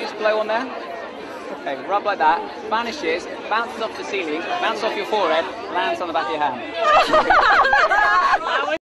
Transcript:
just blow on there. Okay, rub like that, vanishes, bounces off the ceiling, bounces off your forehead, lands on the back of your hand.